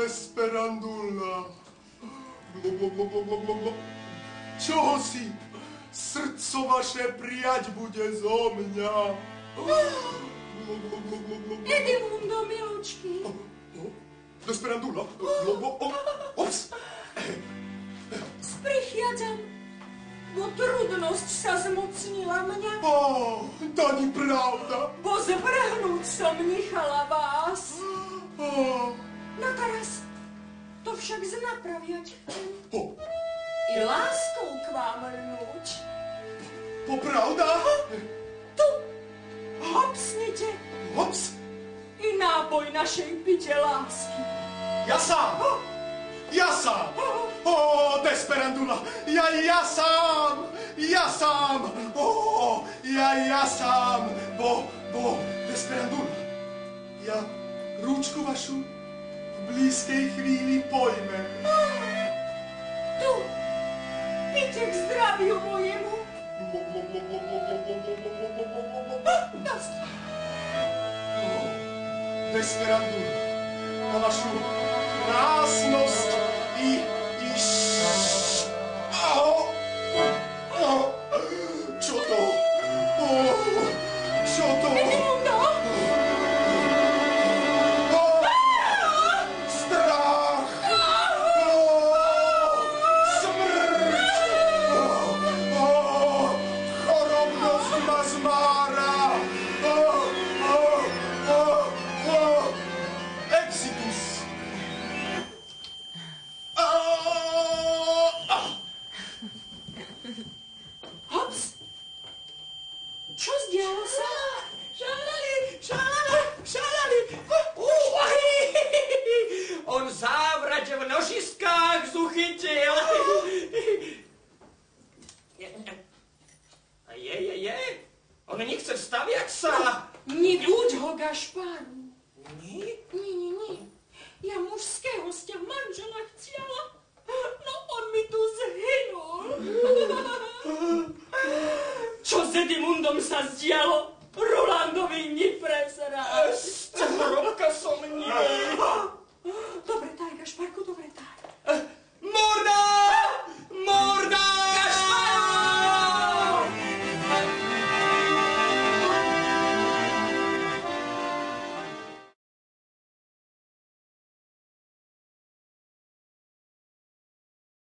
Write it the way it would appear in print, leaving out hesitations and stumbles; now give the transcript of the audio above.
Desperandula. Čoho si? Srdco vaše prijať bude zo mňa. Edimundo, miločky. Desperandula. Ops. Sprichádzam, bo trudnosť sa zmocnila mňa. To nie pravda. Bo zvrhnúť som nechala vás. No teraz to však znapraviať chcem. I láskou k vám rnúť. Popravda? Tu hopsnite. Hops. I náboj našej pite lásky. Ja sám. Desperandula. Ja sám. Ja sám. Bo, Desperandula. Ja rúčku vašu v blízkej chvíli pojmem. Tu, pite k zdraviu mojemu. Desperandula, na vašu krásnosť i čo to? Čo to? Edimundo! Strach! Smrť! Chorobnosť ma zmára! Exitus! Hops! Čo zdialo sa? Šalali! On závrať v nožiskách zuchytil. Je. On nechce vstaviať sa. Nebuď ho, Gašparu. Nie? Nie. Ja mužského z ťa manžela chciala. No on mi tu zhynul. Čo s Edimundom sa zdialo? Rolandovi neprezráš. Z hrobka som nie.